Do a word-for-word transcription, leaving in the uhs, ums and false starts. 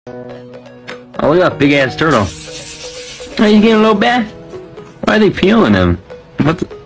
Oh, look at that big ass turtle. Are you getting a little bath? Why are they peeling him? What the